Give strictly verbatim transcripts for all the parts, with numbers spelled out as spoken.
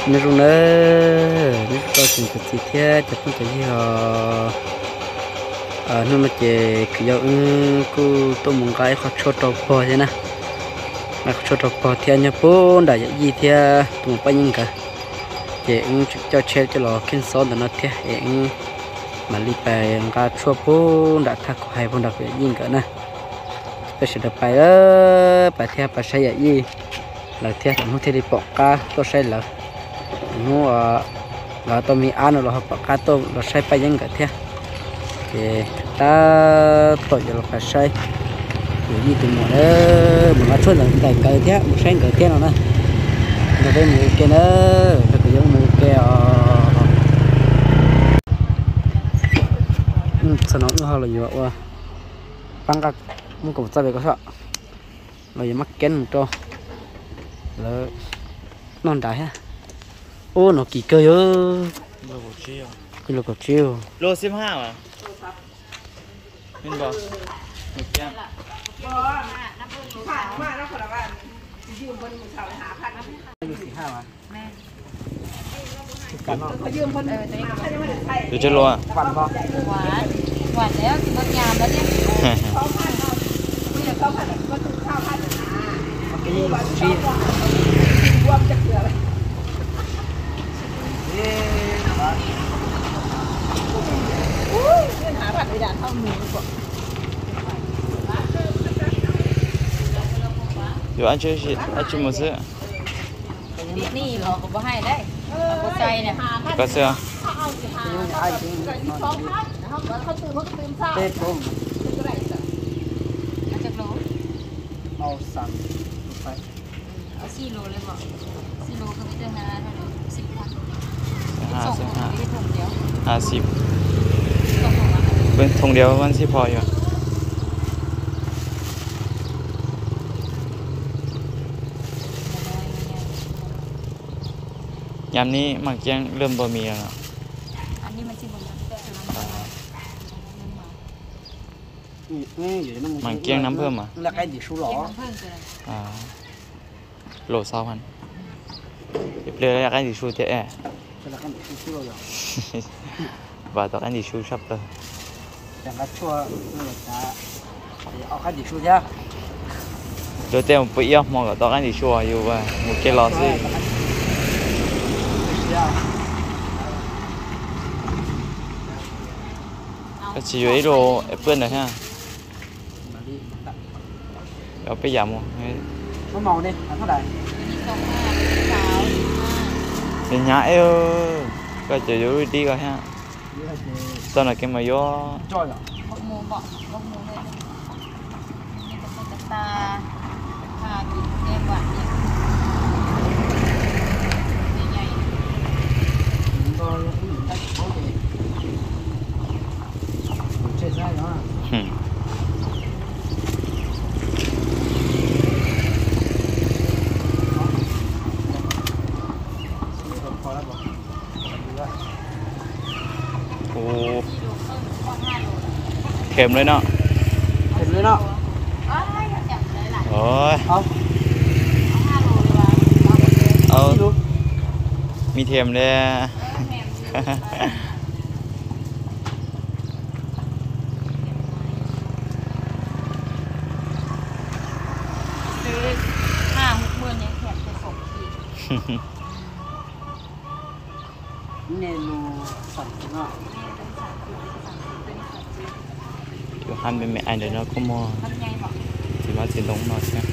nếu rồi nữa nếu tôi chừng cái gì thế chụp cái gì họ à nếu mà chị cái dấu cô tôi muốn cái họ cho trâu bò thế nè mà cho trâu bò thì anh bố đã gì thế tụi bao nhiêu cả chị cho chơi cho nó kinh số để nó thế em mà đi về ra chua bố đã thắc hay bố đặc biệt gì cả nè bây giờ được bài đó bài theo bài sai gì là theo nó theo đi bọc cá tôi sai là nó là tôi mi ăn rồi bọc cá tôi là sai bài những cái theo thì ta tội là phải sai thì gì từ mùa đó mà nó出là cái cái theo một sai cái theo nó nè nó đây một cái nữa nó có giống một cái sao nó cũng hơi là nhiều quá băng các muốn cùng sao về có sợ rồi mắc kén một trâu là non đá ha ô nó kỳ cơ ơ lô cổ chiêu cái lô cổ chiêu lô xiêm ha à bên bò một trăm từ trên lô à vặn vào หวานหวานแล้วกินรสยามแล้วเนี่ย cái gì chi อยู่อันชื่อชื่ออันชื่อมันซื้อนี่เราก็บ่ให้ได้เราก็ใจเนี่ยก็เสื้อ ai cũng tết không เอาจากโล màu sẵn phải เอาสี่โลเลยบอกสี่โลก็ไม่เจอนะเท่าไหร่สิบพันห้าส่งสิบมาห้าไม่ได้ถุงเดียวห้าสิบส่งมาเป็นทงเดียววันที่พออยู่ยามนี้หมักเกี้ยงเริ่มบ่มีแล้วเนาะอันนี้มันชิมหมดแล้วแต่น้ำมันหมักเกี้ยงน้ำเพิ่มอ่ะ là cái gì số เก็บ lỏ น้ำเพิ่มคืออะไรอ่าโหลซาวพันเรียกอะไรดิชูเจ๊แอ là cái gì số lỏ ว่าต่อกันดิชูชอบเลย chẳng có chua nó là cá ở cái gì số nhá เดี๋ยวเต้มปุ๋ยอ่ะมองกับต่อกันดิชูอยู่ว่าหมูเกลอสิก็chỉ với đồ Apple này haเอาไปยำมั้ง nó màu đi là thế này อันนี้สองห้าสาวห้า thì nhã ơiก็จะอยู่ดีก็ฮะ như là cái ตอนนั้นแกมาย่อ trôi rồi บกหมูบอกบกหมูเลยนี่ก็เป็นตาผ่ากินแก้มหวานเนี่ยใหญ่ chúng tôi cũng đã có thể trên sai đó หึพอแล้วบอกโอ้ๆกิโลครึ่งก็ห้าโลเค็มเลยเนาะเห็นเลยเนาะอ้าวอยากจับเลยล่ะโอ้ยเอาเอาห้าโลเลยวะเอาหมดเลยเอาดูมีเค็มเลยเออแหม่มซื้อซื้อห้าหกหมื่นเนี่ยแถมไปส่งอีกเมนูสั่งเนาะอยู่หันเป็นแม่อันเดี๋ยวเราก็มอทำไงบอกสิมาสิลงมาใช่ไหม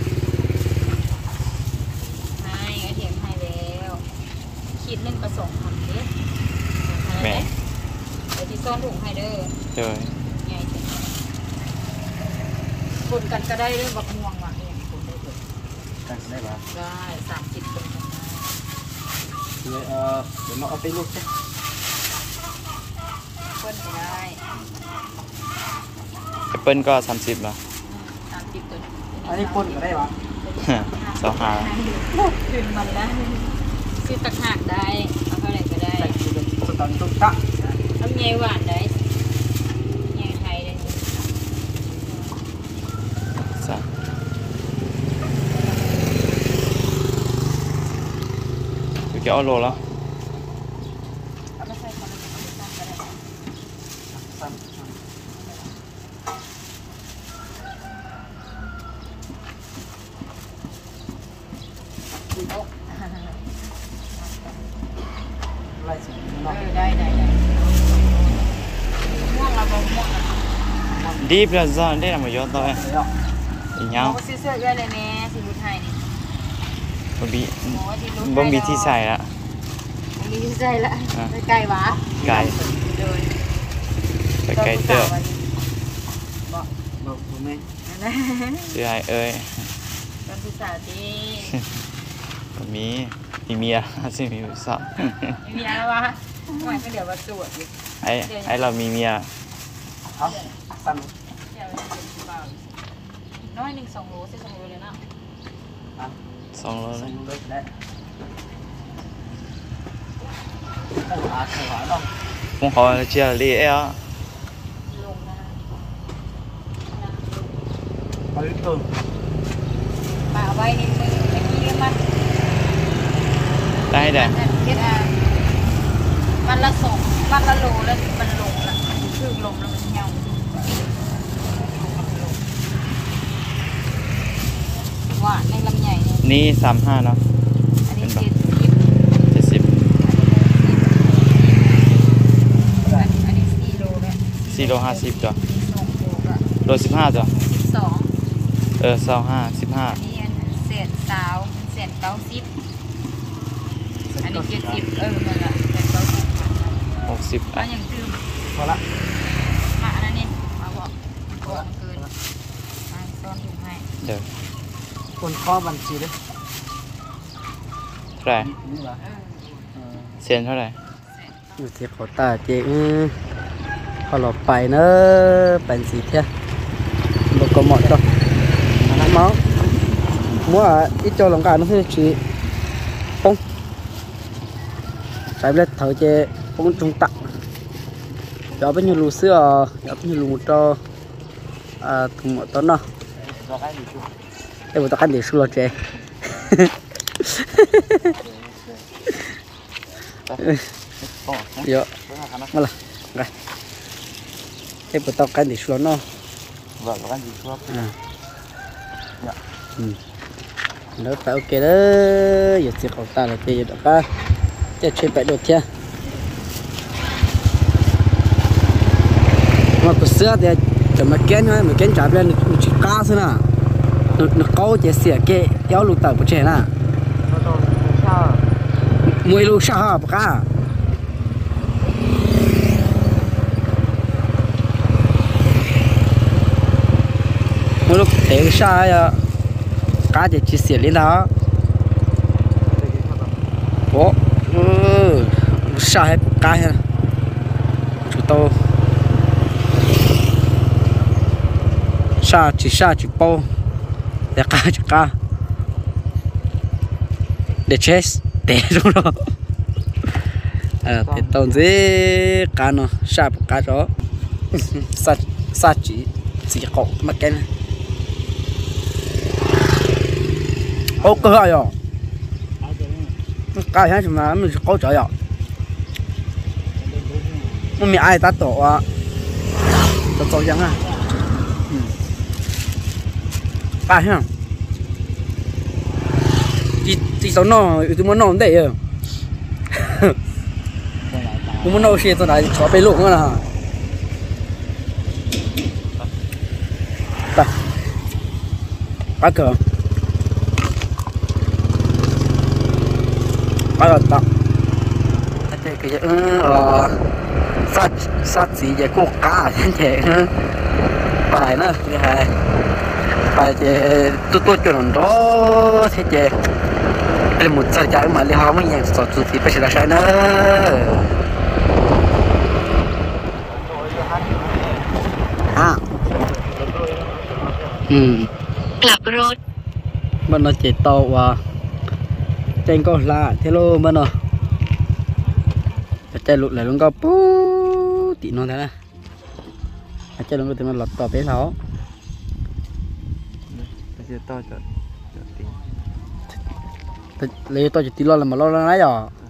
ให้ไอเถียงให้แล้วขีดหนึ่งประสงค์ทำดิแม่เดี๋ยวที่ซ่อนถุงให้เด้อเจอใหญ่จังกดกันก็ได้เรื่องบักม่วงว่ะเองกดได้เลยกันได้ปะได้สามสิบคนกันได้เลยเออเดี๋ยวเราเอาไปลูกใช่เพิ่นก็ได้แอปเปิ้ลก็สามสิบละสามสิบตัวอันนี้ปนก็ได้ปะสองหาขึ้นมันได้ซื้อตักหักได้เอาเท่าไหร่ก็ได้ใส่คือเป็นสตอนตุ๊กตะทำไงหวานได้ไงไทยได้สามอยู่แกกี่ยวโลแล้วเอาไปใส่คนละเอาไปใส่ก็ได้สั้นไล่สิเออได้ได้ได้ม่วงเราบอกม่วงนะดีเปล่าจ้ะได้ทำมาเยอะตัวเองอีกโอ้ยาวซื้อเสื้อเอื้อเลยแม่สิรุไทยนี่บ่มีโอ้ที่รุไทยบ่มีที่ใส่ละบ่มีที่ใส่ละไปไกลวะไก่เดินไปไก่เตื้อบอกบอกผมไหมนั่นแหละซื้อให้เอ้ยตอนผู้สาวดีบ่มีมีเมีย สิมีผู้สาวไม่มีอะไรวะหน่อยก็เดี๋ยวมาตรวจอยู่ไอ้ไอ้เรามีเมียเอาสั้นเดี๋ยวเราเป็นผู้บ่าวอีกน้อยหนึ่งสองโลใส่สองโลเลยนะสองโลเลสั้นยเลยได้โอ้อาเขียวเนาะผมขอเชียร์ลีเอ้อลงนะไปเติมป่าไว้นิดนึงเมื่อกี้มันได้ได้มันเก็ดอ่ะมันละสองมันละโลแล้วมันลงละคือลมแล้วมันเหี่ยวหวานในลำใหญ่เนี่ยนี่สามห้าเนาะอันนี้เจ็ดสิบเจ็ดสิบอันนี้อันนี้สี่โลเลยสี่โลห้าสิบจ้ะสองโลละโลสิบห้าจ้ะสิบสองเออสองห้าสิบห้าอันนี้อันเศษสาวเศษเก้าสิบอันนี้เจ็ดสิบเออมันละเศษเก้าสิบหกสิบมันยังตื้มพอละมาอันนั้นนี่มาบอกบอกเกินมาซ่อนถุงให้เดี๋ยวคนข้อบัญชีด้วยเท่าไหร่นี่เหรอเออเซียนเท่าไหร่อยู่ที่เขาตาเจ๊พอเราไปเนอะเป็นสีเทียบกหมดก็เมามัวít cho lòng cả nó hơi chỉ bông trái lên thở chè bông trung tặng đó bên như lù xưa đó bên như lù cho à thùng một tấn nào đây một tấn để xưa chè yo malah nggak đây một tấn để xưa nó vợ có ăn gì chưa à ừ nó phải ok đó giờ chỉ còn ta là thì được baจะช่วยไปดูเทียมาก็เสื้อเดี๋ยวจะมาแก้นไว้มาแก้นจับเลยมันชิก้าซะนะนึกเขาจะเสียเกะย้อนลูกเต่าไม่ใช่นะมวยลูกชาปะก้ามวยลูกเตะชาอ่ะก้าจะเสียลิ้นแล้วโอ้เออชาให้กายนะจุดโตชาจีชาจีโปเด็กกาจีกาเดชเชสเตะตรงนั้นเออเตะตรงนี้กาเนาะชาปกาจ้ะสัตสัตจีจีโกมาแกนโอ้ก็เหรอcái hay mà mình có trời ạ mình ai ta tổ à tổ tổ chẳng à cái ha chỉ chỉ số nó từ muốn nó đấy à muốn nó xe tôi này cho bay lụng nữa nè cái cửa bắt đầu tập cái cái ờ sát sát gì vậy cô cá thế thế bài nữa cái này bài thế tôi tôi cho nó đó thế thế cái một sai trái mà lấy hao mấy nhang sọt sụt thì phải là sai nữa ha ừ กลับรถมันน่าจะโตว่ะเจงก็ลาเทโลมันเนาะจะหลุดเลยลุงก็ปู๊ตีนอนแท้นะจะลุงก็ถึงมันหลอดต่อไปเขาไปเจอต่อจอดจอดตีเลยต่อจะตีรอดแล้วมาลอดแล้วนะย่อเอ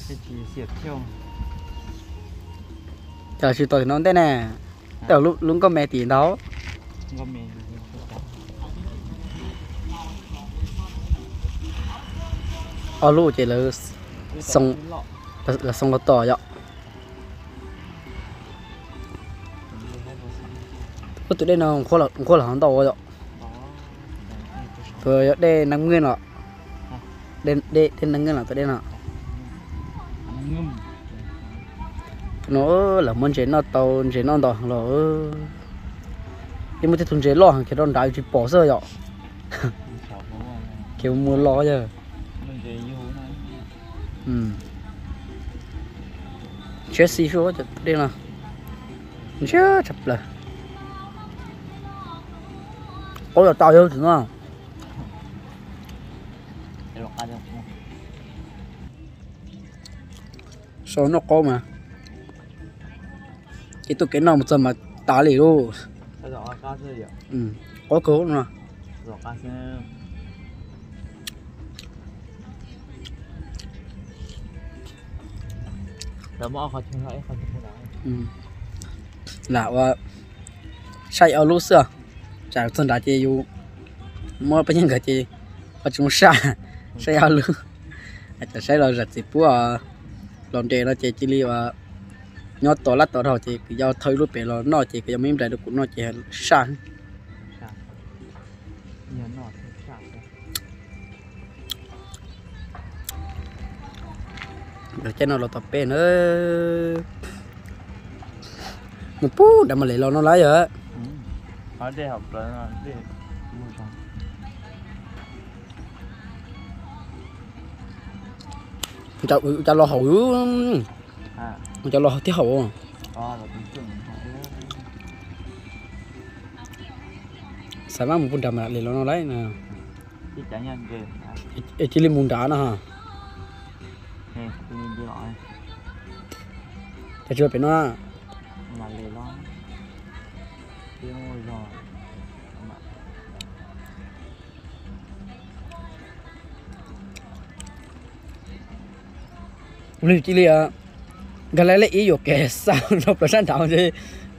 cái chỉ xiết theo chờ sự tội nó thế nè tao lúc lúc có mẹ tiền đó có mẹ ở lúc chỉ là xong là, là xong nó tỏ vậy có tụi đây nó khó là khó là hắn tàu vậy rồi đây năm nguyên rồi đây đây đây năm nguyên là tụi đây nè nó là muốn chế nó tàu chế nó tàu là nhưng mà cái thùng chế lo hàng cái đòn đại chỉ bỏ sơ vậy kiểu mua lo chứ ừ chết xí số chứ đây là chết chập là ôi là tao yêu đúng không số nó có mà cái tụi cái nào một giờ mà tá lì luôn ừ có cố mà đó mà họ chung lại họ chung lại ừ làว่าใช่เอาลูกเสือจากต้นดาเจอยู่มั่วไปยังกับเจปัจจุบันใช่ใช่เอาลูกอาจจะใช้เราจัดสิปัวลองเจเราเจจิลีว่ายอดตัวละตัวเราเจคือยอดเทยรูปเปเรานอเจก็ยังไม่ได้ดูกุนอเจใช่ nhiều nọ chả để cho nó là tập bên nữa một phút để mà lấy lo nó lấy rồi ở đây học là đi mua sắm cho cho lo hậu à cho lo tiết hậu à là tính tưởng sao mà một phút mà lấy lo nó lấy nè cái cá nhân cái chỉ lên mùng đá nè ha nè tôi nhìn đi lại cho chưa phải nó mà lấy lo tiêu rồi lưu chỉ là cái lấy lấy ý dục kẻ sao nó phải sang thảo gì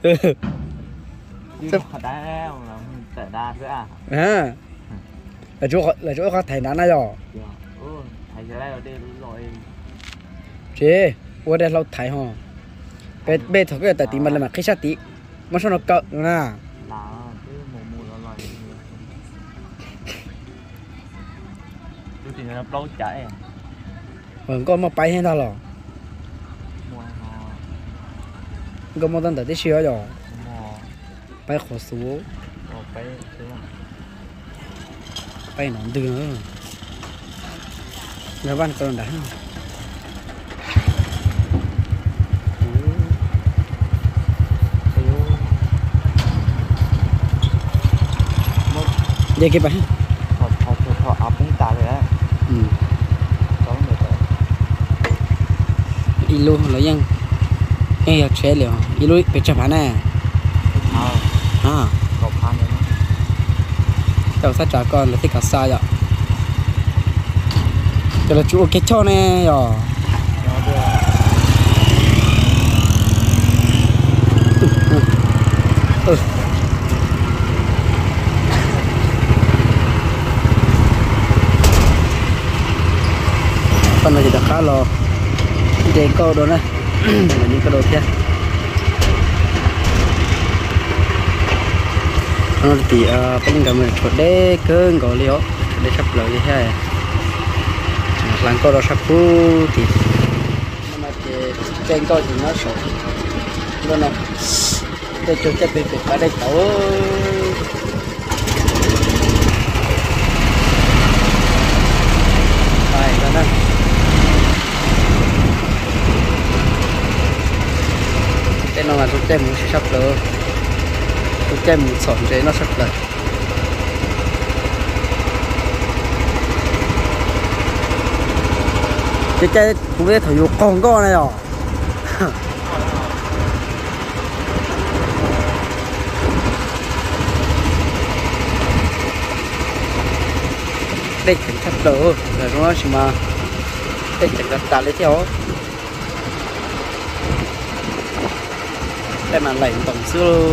sắp thật đá là tệ đa nữa à à là chỗ là chỗ có thầy nán này rồi ừ thầy sẽ đây ở đây rồi chế qua đây lâu thầy hả bé bé thôi cái tại tí mà là mà khi sát tí mà sao nó cỡ nữa nè là cái mùa mùa nó rồi tôi tìm nó lâu chạy vẫn có mà bay hay sao rồi mùa có một tấn tới xíu rồi mùa bay khó số mùa bay bay nó từ nữa người bạn còn đã vậy cái bạn họ họ họ áp cũng tạ rồi á ừ có người ta đi luôn là dân nghe học chế liệu đi luôn bị chập hả nè à à có pan nữa tao sát trả con là thích cả xa vậy cho là chú cái cho nè rồi nó đưa ừ con này thì đã khá lo để câu đó này là những cái đồ kia nó thì bên cạnh mình chuột đế cơn có liễu để sắp lợi như thế làm câu đó sắp phu thì mà trên câu thì nó sổ nó nó để chuột chắc bị bị ở đây tổ phải đó nè tên nó là chuột chạy muốn sắp lợi chuột chạy muốn sổn chế nó sắp lợi cái cái cũng biết thử con con này rồi đây cảnh sắp lỡ là nó chỉ mà đây cảnh đặt đặt lấy theo cái mà lạnh tổng xưa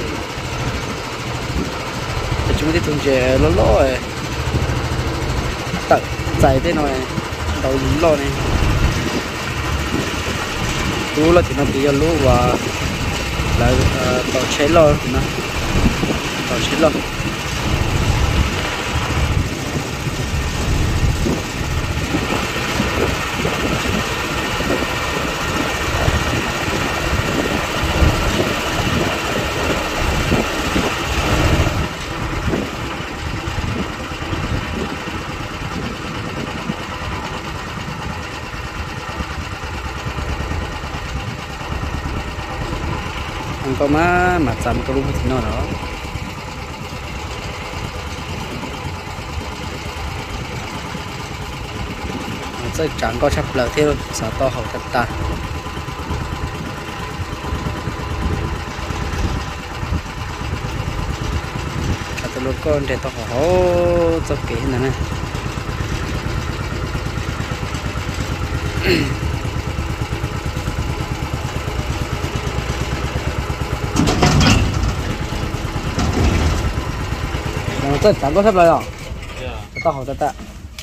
thì chúng tôi thường chế lỗ lỗ rồi tận dài thế này đầu lỗ này lũ là chỉ nó bị lũ và là tàu cháy lỗ nó tàu cháy lỗ có má mặt sầm có lúc thì nó đó sẽ chẳng có chấp lợi theo sao to hậu tất ta cả từ lúc con để to hậu cho kỹ này nè真chẳng có sắp lại rồi, tao hỏi ta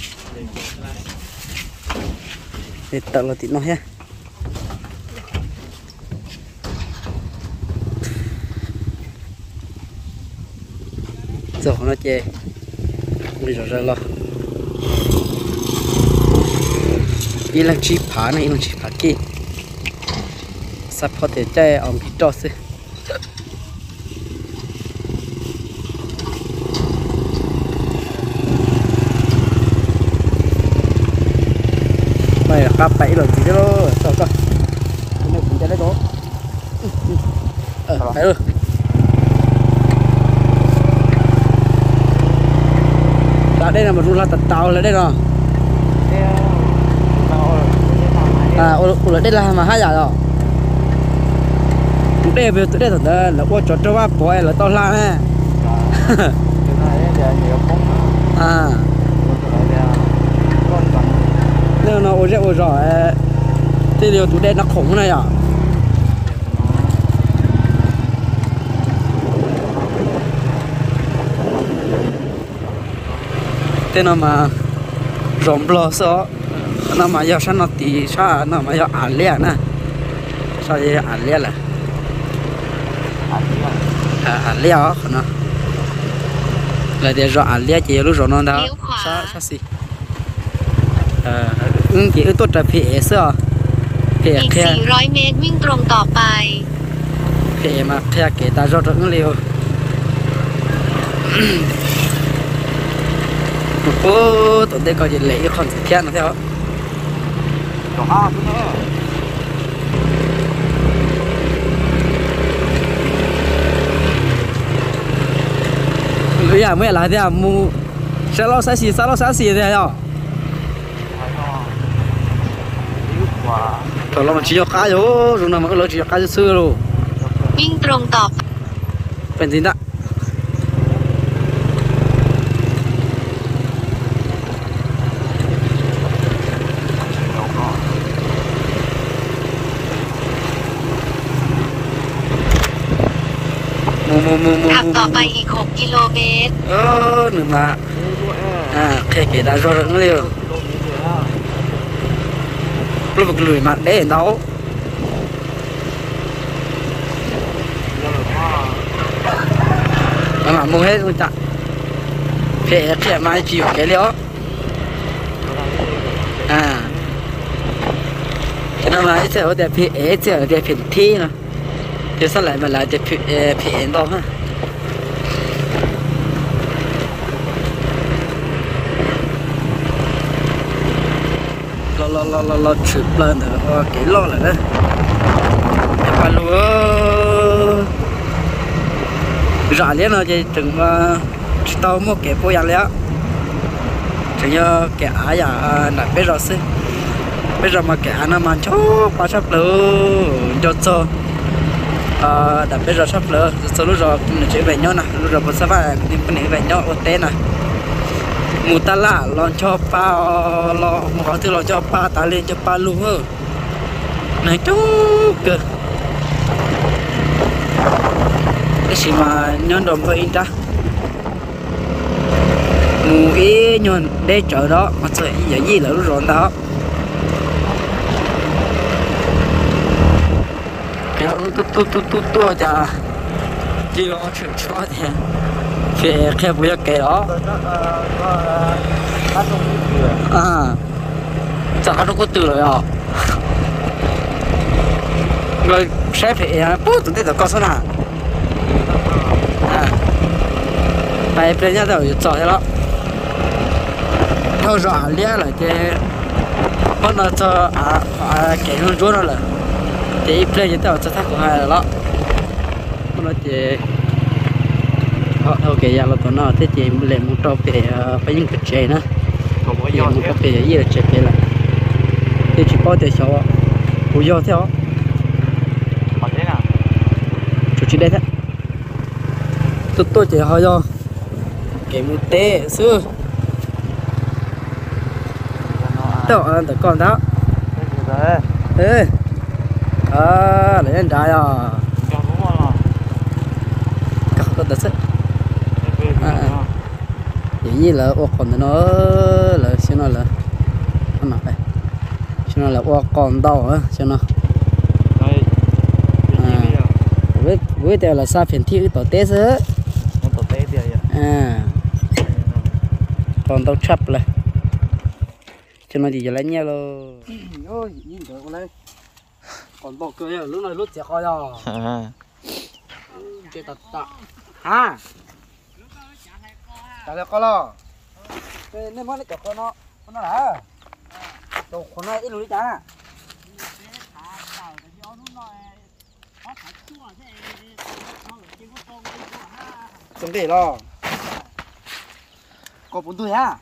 để tận là tịt nó ha, rồi nó chê, bây giờ ra lo, ý là chỉ phá này, ý là chỉ phá kia, sắp có thể chơi ông bị trò xí. Mày là cặp bảy rồi chỉ cho nó sao cơ, cái này cũng cho đấy đó, ờ phải rồi, đã đây là một rùa tật tàu là đây rồi, à ủa là đây là mà hai giờ rồi, tụi đây về tụi đây thật là qua chỗ cho ba bói là to la ha, à nên nó ôi ôi rồi thì điều tụi đen nó khủng này à thế nó mà rộng lo sợ nó mà giờ sao nó tí sao nó mà giờ ăn liền nè sao giờ ăn liền là ăn liền đó nó là để rồi ăn liền chỉ lúc rồi nó đó sao sao gì ừ chỉตัวจะเพะเสื้อเพะอีกแค่สี่ร้อยเมตรวิ่งตรงต่อไปเพะมาแค่เกตารถถึงเร็วโอ้ตัวเด็กก็จะเละคอนเสิร์ตแค่นั้นเท่าหรืออย่างเมื่อไรเนี่ยมูใช้เราใช้สีใช้เราใช้สีเนี่ยอ่ะตัวเรามันชี้ยกขาอยู่ตรงนั้นมันก็เลยชี้ยกขาจะซื้อลูกวิ่งตรงต่อเป็นจริงนะมูมูมูมูขับต่อไปอีกหกกิโลเมตรเออหนึ่งละอ่าแค่เกตารถถึงเร็วlúc vực lùi mặt để nấu mà mua hết luôn chặt phê phê mai chịu cái liễu à cái nào mà sẽ ở đây phê sẽ ở đây phê thi nè thì sao lại mà lại để phê phê đâu ha lo lo lo lo chụp lên nữa cái lo lại đó em phải lúa rõ liền rồi thì chừng mà tao mua cái bôi ăn léo chừng như cái á ya là bây giờ xí bây giờ mà cái á nó mà cho quá sắp lỡ cho cho à đã bây giờ sắp lỡ sau lúc rồi mình chỉ về nhau nè lúc rồi mình sẽ phải tìm cái này về nhau ở tên nè mù ta lạ lon cho pa lo một họ thứ lo cho pa ta lên cho pa luôn hơ này chú cơ cái gì mà nhân đồng với in ta mù ý nhon để chở đó mà sợ giờ gì là lúc rồi đó cái tu tu tu tu tu chả chỉ có chuyện cho thì phải khai bùi cái đó à chả nó có từ rồi à rồi sẽ phải bố tụi nó có số nào à phải bây giờ rồi chọn đó theo rõ lia là cái con nó cho à à cái nó rút nó là cái bây giờ tao cho thắc của hai là đó con nó chỉ họ theo cái giờ là tụi nó thế chỉ làm một trò về phải những cái chế nữa thì một trò về gì là chế về là thì chỉ có thể số bùi do theo Còn thế nào? chủ chỉ đây thế tôi tôi chỉ hỏi do cái một tê xưa tao ăn được con đó ê à lấy anh trai à các con đất sét vậy như là ô còn nó là xem nó là nó nào đây xem nó là ô còn đâu á xem nó với với theo là sao phiền thị tổ tết nữa à còn tao chấp lại cho nó thì giờ lấy nhau luôn ôi nhìn được con đây còn bỏ cười lúc này lúc sẽ coi rồi chơi tạt tạt ha chả được con lo nên mới lấy con nó con nó là đồ con này ít lúa chả chuẩn bị lo có bốn tuổi ha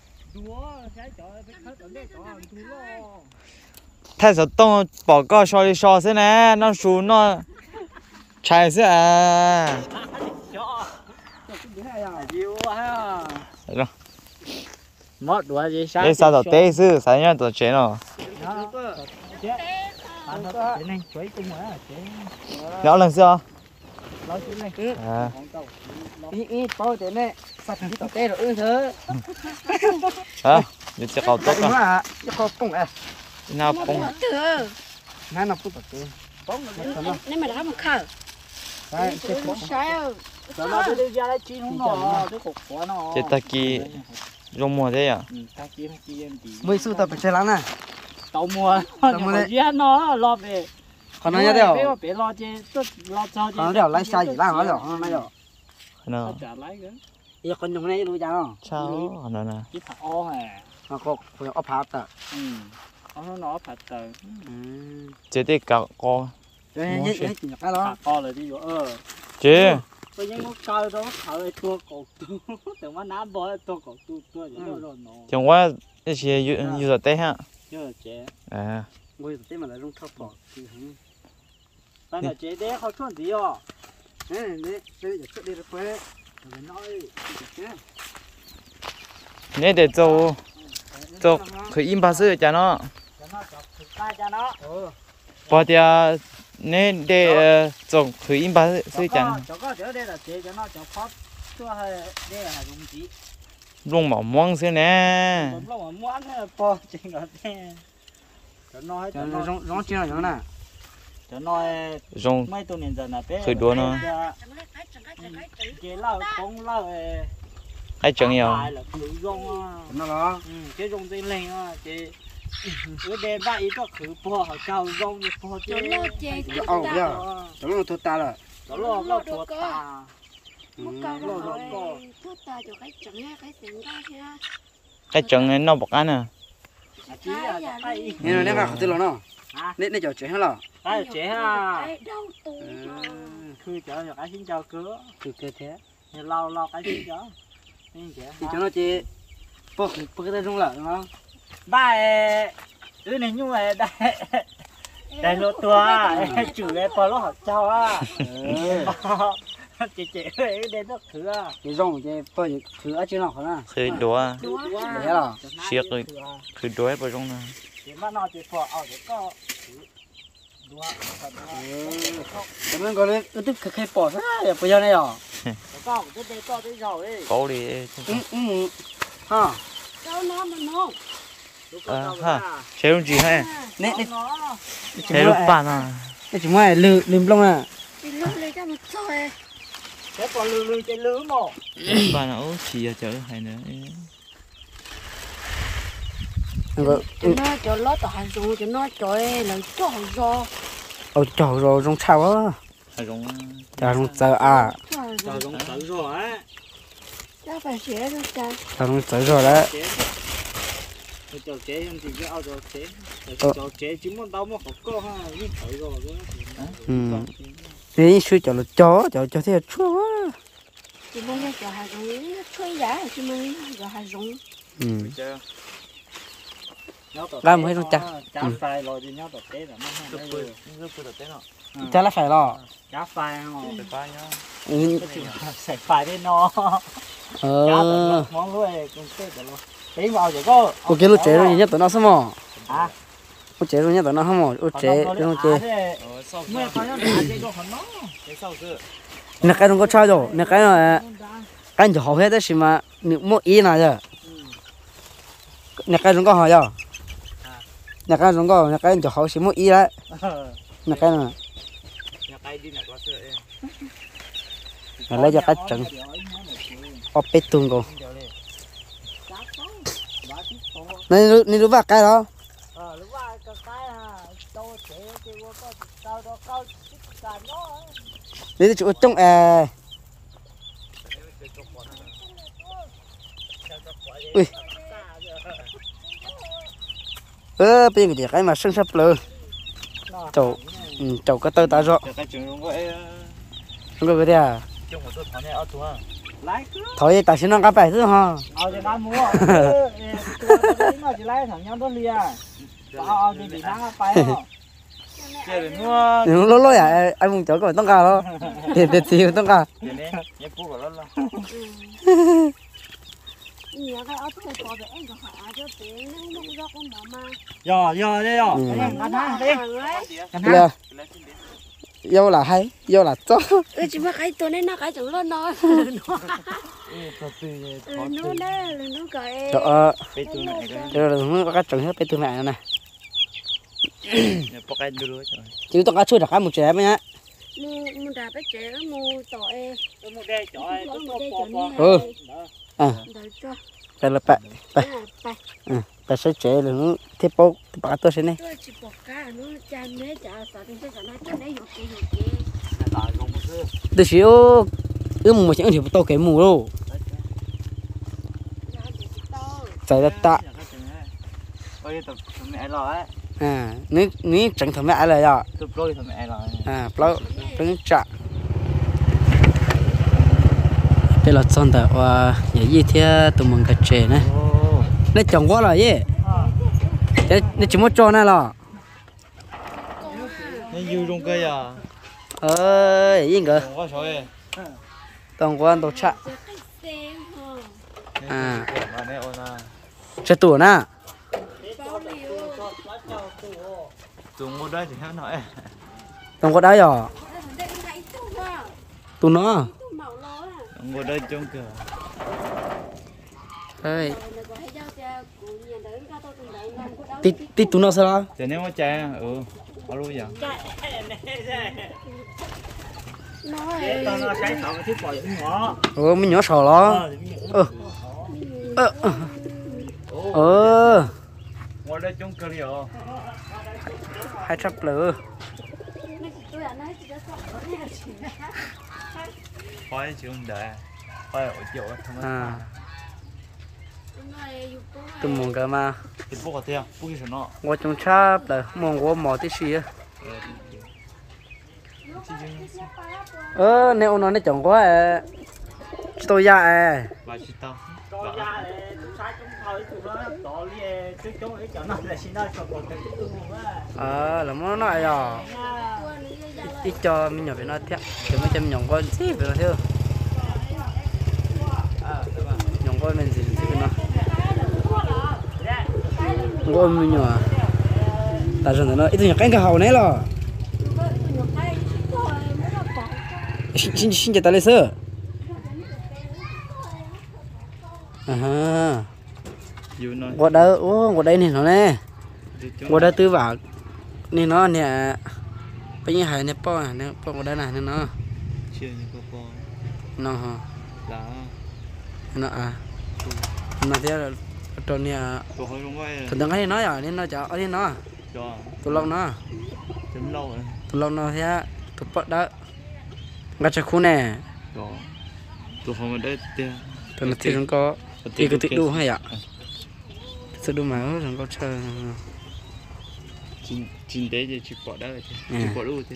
thay sao tông bỏ co so đi so thế này nó xuống nó chạy thế à rồi mất đùa gì sao đây sao tao té chứ sao nhá tao chế nó nó lần xưa à ít ít bao tiền này sạch đi tao té rồi ư thế hả như chiếc cầu tốt à à chiếc cầu bông à nào bông nãy nó phút tao bông nếu mà đã một khờ đây chiếc cầu sao rồi nó đi ra đây chín không nó cái cục của nó chế ta kia rong mua thế à mới xưa tao phải chơi lắm nè tàu mùa tàu mùa nó lo về còn nó nhớ đeo bé lo chơi rất lo cho chơi nó đeo lái xe gì làm nó đeo nó đeo nó trả lấy cái giờ con dùng này luôn cháu sao nó nè cái thằng o hả nó có phải ốp hạt à ừ nó nó phải từ chế thì cả co đấy nhớ nhớ chỉ cái đó co là đi ờ chế bây giờ nó cao đó thở tua cổ tu từ mà nắm bò tua cổ tu tua vậy đó rồi nó chẳng qua cái gì như như là té ha chưa chế à ngồi thế mà lại rung thấp bỏ thì không bây giờ chế đấy họ chuẩn gì à đấy đấy đấy giờ trước đi được quê rồi nói nè để cho cho khởi im ba sư cho nó cho nó cho cho nó bỏ đi nè để cho khởi im ba sư cho nó cho có chỗ đây là chế cho nó cho phát cho hay đây là dùng gì luôn mỏng mong sư nè lúc mà muốn là po trên đó thế cho nó cho nó rong rong chưa rồi nè cho nó rong mấy tuổi年giờ là bé khởi đua nó chế lao không lao hay chẳng nhiều là khử rong nó đó chế rong dây lên chế cái đèn ba ít cho khử po họ cao rong như po chế ồ bây giờ cho nó thua ta rồi cho nó nó thua ta một câu rồi thuốc ta cho cái chẳng nghe cái tiếng ra kia cái chẳng nó bọc ăn à nên nó không từ lâu nó nên nên cho chế hết rồi cái chế ha cái đau tù cứ chở cho cái xin chào cửa từ cơ thế thì lau lau cái xin chở thì cho nó chế bọc bọc cái rung lợn nó ba đứa này như vậy đây đây lô tua chủ cái po lô học cháu á chị chị ấy đến nó thử à cái rong chế bọc thử ở trên nó không à khởi đua đấy là siết rồi khởi đua bao rong nè chị mà nó chị po ở cái có cái mình có lên tức cái khai bỏ ra bây giờ này à Cổ đi. ừ ừ ha Đâu nó mà nó. À ha. Chế luôn gì hay? nè nè Chế lúc bạn à. cái chúng mày lư lùm lông à Đi lúc lấy cho một thôi. Bạn à, ô chỉ ở chỗ hay nữa. Cho nó cho lót tao hành dụng cho nó cho ấy là cho hành do. ôi trời rồi rong sao á Hay giống trời rong sợ à Cho giống tự rồi á. Chắc phải xé nó cha. trời rong sợ rồi đấy cho chế em thì cái ao cho chế Ờ. cho chế chỉ muốn đâu mà học cơ ha nhưng phải rồi đó ừ thế suy cho là chó cho cho thế là chua quá Chỉ muốn cho cho hành dụng chơi giá chỉ muốn cho hành dụng. ừ nhớ tao Làm hết rồi cha. chả Ừ. phai rồi thì nhớ tao chế là nó Rất hay vui, rất vui được thế nào. chả là phải lo chả phai không Được ba nhá. ừ. sẽ phai đến nó chả ờ tao món rồi cũng chế được luôn tí vào chỉ có ok lúc chế rồi nhớ tụi nó xong rồi à lúc chế rồi nhớ tụi nó không rồi lúc chế nó lúc chế Ờ, sau mẹ sau. phải nó đã chế cho hắn nó Cái sau cứ. nè cái nó có chơi rồi nè cái là cái chỗ học hết đấy xí mà nếu mua ý nào giờ nè cái nó có hỏi giờ nè cái nó có nè cái chỗ học xí mua ý đấy nè cái này Nhà cái đi này có sữa em. là lấy cho cái trận có bê tung cô nên nênรู้ว่าcái đó ờ lúc ba cái cái à đâu chế cái qua có sao đó cao cả nó nên chỗ trong à ui ơ bây giờ cái mà sưng sắp lơ chậu ừ, chậu cái tơ ta rõ Nhà cái trường luôn vậy. không có cái gì à Trong một số thằng này ở tụi à. lái cứ thôi ta xin nó cái bài thứ ha ao thì bán mua nó chỉ lái thằng nhau đó liền ao thì bị nó phải không Chơi được mua. đừng lối lối à anh muốn chỗ cái tông cao đó tiền tiền tiền tông cao Tiền đấy, nhé phụ của nó là. Nhiều cái áo tôi có để em có hỏi cho tiền nó nó do con bỏ mà. giờ giờ đây Ừ. rồi anh ha đi anh là ha vô là hay vô là chó Ừ chỉ mà cái tôi nên nó cái chẳng lo nói. từ từ Ừ nó đấy là nó cái. đó Bây tụi này cái. rồi nó có cái trường hết bên tương này này Nhà bọc cái đưa rồi. chứ tông cá chui là cá một trẻ mấy nhá Mua mua đà bé trẻ mua tỏi. tôi mua đây chỗ ấy tôi Mua đây có cho bò nó. ừ à Đợi cho. phải là phải À, phải. ừ phải sẽ trẻ là nó tiếp bố bắt tôi xin này Tôi chỉ bỏ cá nó cha mẹ cha sao thì sẽ nói cái này yok cái yok cái. tại không có xưa từ xíu ư một chuyện thì tôi cái mù đâu phải là tạ ôi tụi mẹ rồi ấy à nếu nếu chẳng thằng mẹ là gì tụi tôi tụi mẹ rồi à bao trứng chạ đây là son tại và những gì thế tụi mình cắt chế này nó trồng quá là gì thế nó chỉ muốn cho này là Nó yêu trong cây à. ơi gì cơ Không có sỏi ấy. tổng quan tổ chạ Cái xem hả? à Mà này ôn à. chơi tủ nè Bao liều. Tụi mua đây thì khác nói. tổng có đá rồi Đây là cái tu mà. tụ nó Tu màu lo à. Mua đây trong cửa. ơi Này có hay giao cha của nhà đấy ra tôi từng đấy ngâm của đâu. tí tí tụ nó sao Thì nếu mà chạy ừ. Có luôn vậy. Nói tao nó sáng tạo cái thiết bò những ngõ ừ mình nhỏ sò lo ừ ờ ờ Mua đây trong cửa liệu. hai trăm lửa tôi đã nói chỉ có sợ có nhà chỉ. Khoai chứ không để. Khoai ở chỗ không à Nói yêu cô. tụi mình cái mà Cái bốc ở theo. Bốc cái nó. ngồi trong chắp là mong có mỏ tí xì á ơ nếu nó nó chồng quá à tôi ra à Và chị tao. cho ra để tụi sai trong thời tụi nó tổ đi chứ chúng ấy cho nó là xin nó cho còn cái tu á ờ là món nói rồi ít cho mình nhỏ phải nói thiệt thì mới cho mình nhỏ con xí phải nói theo nhỏ con mình gì gì nó con mình nhỏ ta rằng nó ít nhỏ cánh cái hậu này là xin xin xin chào ta lấy sơ à ha dù nói qua đây ô qua đây này nó nè qua đây tư bảo nên nó nè bây giờ hải nè po nè po qua đây này nè nó chưa như cô po nó hả là nó à nó thế là trâu nè tôi hơi không quay thằng cái nó à nên nó chả ở đây nó cho tôi lâu nó chấm lâu rồi tôi lâu nó thế tôi bắt đó ngắt cho khu nè đó tôi không ở đây tiền tôi là tiền có tiền có tiền đủ hay ạ sẽ đủ mà thằng có chơi chín chín đấy thì chỉ bỏ đây chứ chỉ bỏ đủ thế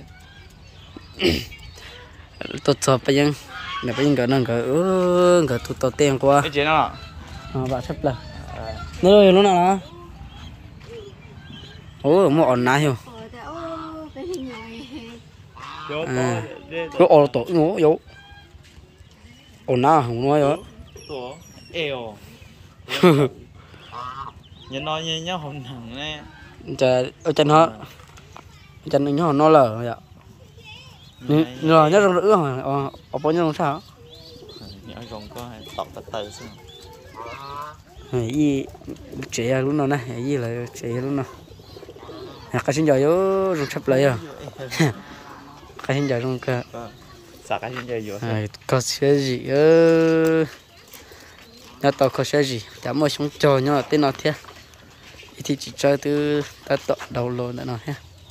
tôi sợ bây giờ này bây giờ cái nó cái ơ cái tụt tụt tiền qua cái chuyện nào à bạn sắp là nơi lúc nào nó ôi mua ổn nào hiểu Ủa, tại ô, cái hình này. vô À. to nó ổn tổ nó yếu ổn nào không nói đó tổ eo nhớ nói như nhá hồn thẳng nè chờ ở chân họ chân nó nó lở rồi ạ rồi nhớ rồi nữa rồi ở ở bao nhiêu sao nhớ còn có tọt tạt tay xem cái gì trẻ lúc nào này cái gì là trẻ lúc nào à cái xin giờ vô rung sắp lấy à cái xin giờ rung cả xả cái chuyện gì vậy à có xe gì ơ nhà tàu có xe gì chả mua xuống trò nhưng mà tên nó thế thì chỉ chơi từ ta tọt đầu lô nữa nó thế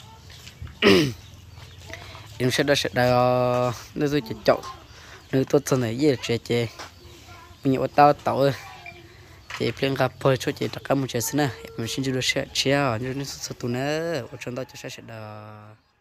em sẽ đã sẽ đã nó tôi chỉ chọn nếu tôi thân này gì trẻ trẻ mình ở tao tàu ơi chị phiền gặp phải cho chị tất cả một chuyện xin nè mình xin chú được sẽ chia như nó số tụ nữa ở trong đó cho sẽ sẽ đờ